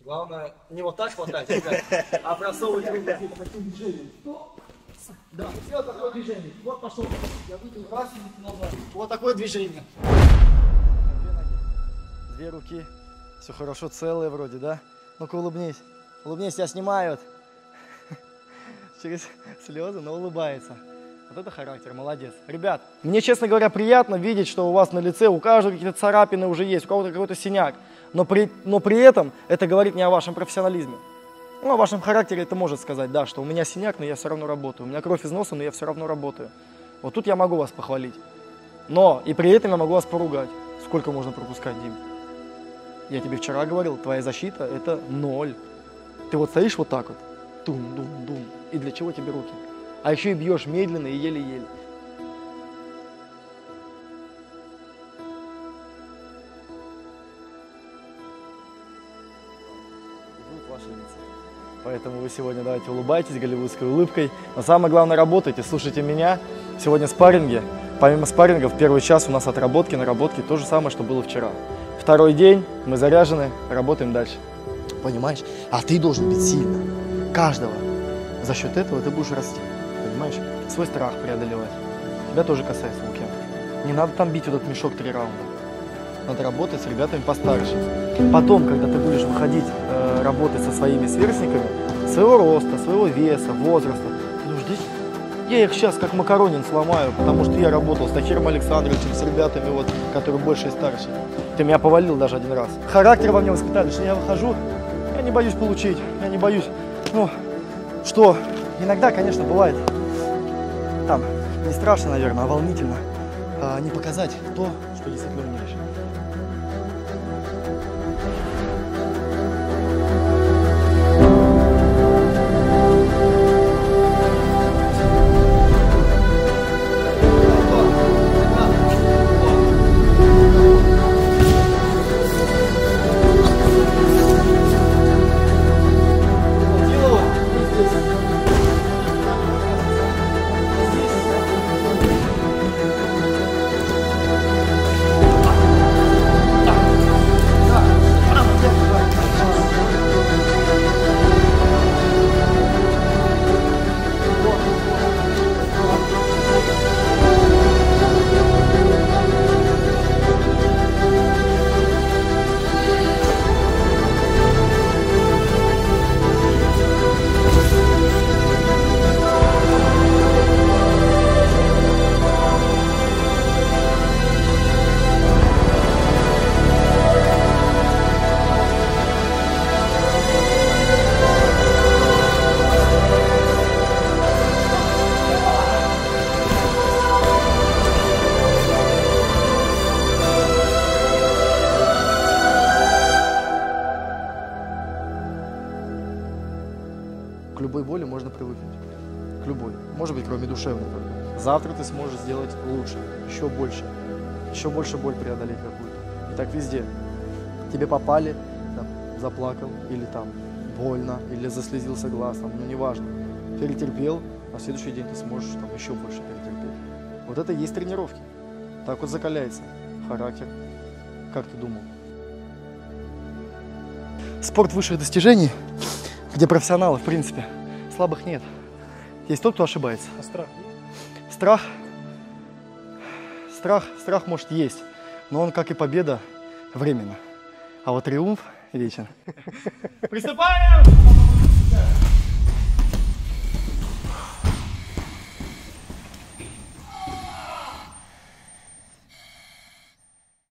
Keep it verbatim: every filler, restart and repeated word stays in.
Главное, не вот так хватать, а просовывать руку по таким движением. Да, сделал такое движение. Вот пошел. Я выйду раз и назад. Вот такое движение. Две руки. Все хорошо, целые вроде, да? Ну-ка улыбнись. Улыбнись, тебя снимают. Через слезы, но улыбается. Вот это характер, молодец. Ребят, мне, честно говоря, приятно видеть, что у вас на лице, у каждого какие-то царапины уже есть, у кого-то какой-то синяк. Но при, но при этом это говорит не о вашем профессионализме. Ну, о вашем характере это может сказать, да, что у меня синяк, но я все равно работаю. У меня кровь из носа, но я все равно работаю. Вот тут я могу вас похвалить. Но и при этом я могу вас поругать. Сколько можно пропускать, Дим? Я тебе вчера говорил, твоя защита это ноль. Ты вот стоишь вот так вот, тум-дум-дум. И для чего тебе руки? А еще и бьешь медленно и еле-еле. Будут ваши лица. Поэтому вы сегодня давайте улыбайтесь голливудской улыбкой. Но самое главное, работайте, слушайте меня. Сегодня спарринги. Помимо спаррингов, первый час у нас отработки, наработки. То же самое, что было вчера. Второй день, мы заряжены, работаем дальше. Понимаешь? А ты должен быть сильным. Каждого. За счет этого ты будешь расти. Понимаешь? Свой страх преодолевать. Тебя тоже касается, Лукьян. Не надо там бить вот этот мешок три раунда. Надо работать с ребятами постарше. Потом, когда ты будешь выходить, э, работать со своими сверстниками, своего роста, своего веса, возраста, ты думаешь, здесь я их сейчас как макаронин сломаю, потому что я работал с Тахиром Александровичем, с ребятами, вот, которые больше и старше. Ты меня повалил даже один раз. Характер во мне воспитали, что я выхожу, я не боюсь получить, я не боюсь. Ну, что иногда, конечно, бывает, там, не страшно, наверное, а волнительно, а не показать то, что действительно умеешь. К любой боли можно привыкнуть. К любой. Может быть, кроме душевной только. Завтра ты сможешь сделать лучше, еще больше. Еще больше боль преодолеть какую-то. И так везде. Тебе попали, там, заплакал, или там больно, или заслезился глаз, там, ну неважно. Перетерпел, а в следующий день ты сможешь там еще больше перетерпеть. Вот это и есть тренировки. Так вот закаляется характер. Как ты думал? Спорт высших достижений, где профессионалов, в принципе, слабых нет. Есть тот, кто ошибается. А страх? Страх? Страх, страх может есть, но он, как и победа, временно. А вот триумф вечен. Приступаем!